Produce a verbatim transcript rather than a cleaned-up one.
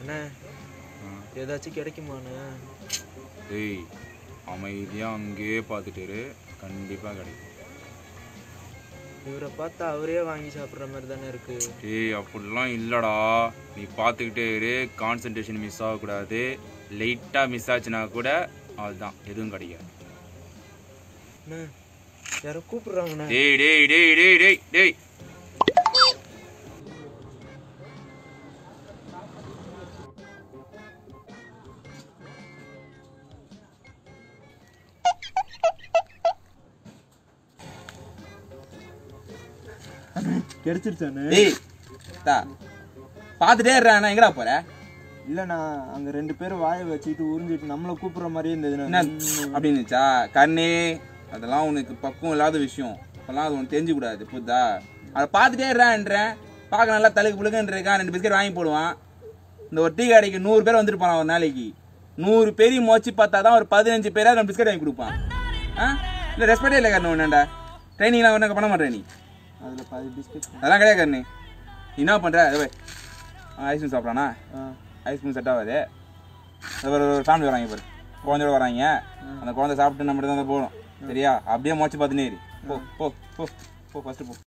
அண்ணா ஏதாச்சும் கிடைக்குமாண்ணே? டேய் அமைதியாக அங்கேயே பார்த்துட்டு கண்டிப்பாக கிடைக்கும். இவரை பார்த்தா அவரே வாங்கி சாப்பிட்ற மாதிரி தானே இருக்கு. டேய் அப்படிலாம் இல்லைடா, நீ பார்த்துக்கிட்டே இரு, கான்சன்ட்ரேஷன் மிஸ் ஆகக்கூடாது. லைட்டாக மிஸ் ஆச்சுன்னா கூட அதுதான் எதுவும் கிடைக்காது. அண்ணா யாரோ கூப்பிடுறாங்கண்ணா. டேய் டேய் டேய் டேய் டேய் டேய் கிடைச்சிருச்சானே? டேய் தா பார்த்துட்டே இருறேன். எங்கடா போற? இல்லைண்ணா அங்கே ரெண்டு பேரும் வாயை வச்சுக்கிட்டு உறிஞ்சிட்டு நம்மளை கூப்பிட்ற மாதிரியே இருந்ததுண்ணா. என்ன அப்படின்னுச்சா? கண்ணே அதெல்லாம் உனக்கு பக்குவம் இல்லாத விஷயம். அப்பெல்லாம் அது உனக்கு தெரிஞ்சுக்கூடாது, புரியுதா? அதை பார்த்துட்டே இருறான்றேன். பார்க்க நல்லா தலுக்கு புழுக்குன்றிருக்கான். ரெண்டு பிஸ்கெட் வாங்கி போடுவான். இந்த ஒரு டீ கடைக்கு நூறு பேர் வந்துட்டு போனான் ஒரு நாளைக்கு. நூறு பேரையும் மோச்சு பார்த்தா தான் ஒரு பதினஞ்சு பேராக ரெண்டு பிஸ்கெட் வாங்கி கொடுப்பான். ஆ இல்லை ரெஸ்பெக்டே இல்லை கண்ணு ஒன்றாண்டா. ட்ரைனிங்லாம் ஒன்றும் பண்ண மாட்டேன் நீ. அதில் பாதி பிஸ்கெட் அதெல்லாம் கிடையாது கண்ணு. என்ன பண்ணுற? அதை ஐஸ்கிரீம் சாப்பிட்றானா? ஐஸ்கிரீம் செட் ஆகாது. ஒரு ஃபேமிலி வராங்க பாரு, குழந்தையோட வராங்க. அந்த குழந்தை சாப்பிட்டு நம்ம தான் போகணும், சரியா? அப்படியே மோச்சு பார்த்துனே இரு. போ போ போ போ ஃபஸ்ட்டு போ.